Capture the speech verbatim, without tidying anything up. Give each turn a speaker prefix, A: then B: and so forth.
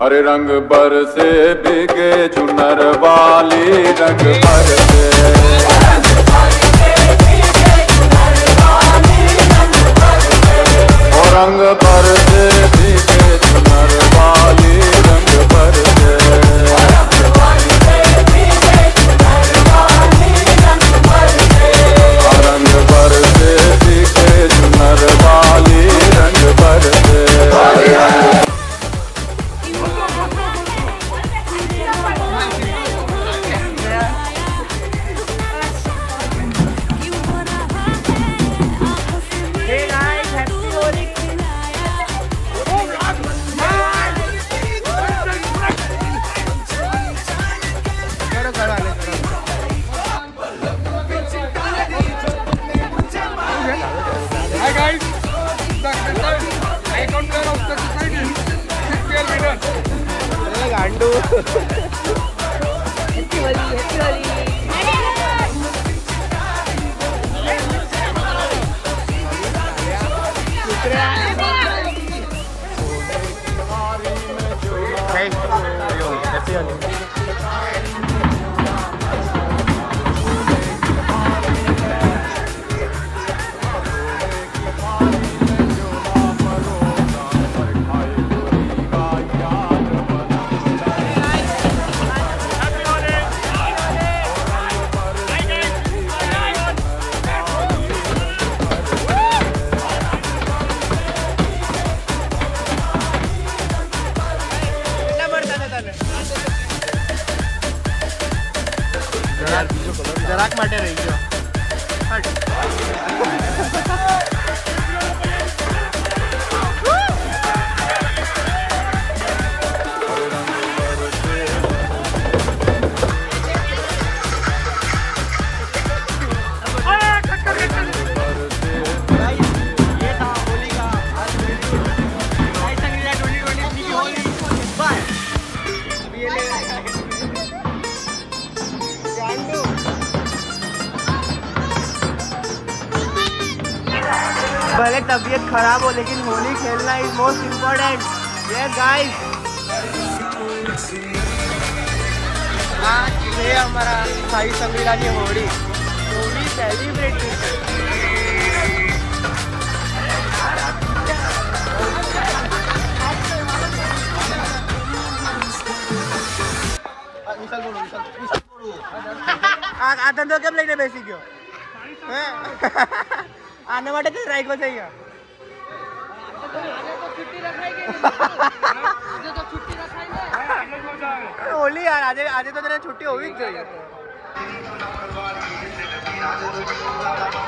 A: हरे रंग बरसे भीगे चुनर वाली, रंग बरसे ओ रंग बरसे भीगे चुनर वाली, रंग बरसे रंग बरसे भीगे चुनर वाली, रंग बरसे
B: गांडू हैप्पी होली हैप्पी होली જરાક માટે રહી ગયો भले तबीयत खराब हो लेकिन होली खेलना इज मोस्ट इम्पोर्टेंट। ये गाइस आज है हमारा साई संगीला की होली होली सेलिब्रेट आता तो કેમ લઈને બેસી ગયો હે આને માટે તો રાખ્યો છે અહીંયા હોલી યાર આજે આજે તો તને છુટ્ટી હોવી જ જોઈએ।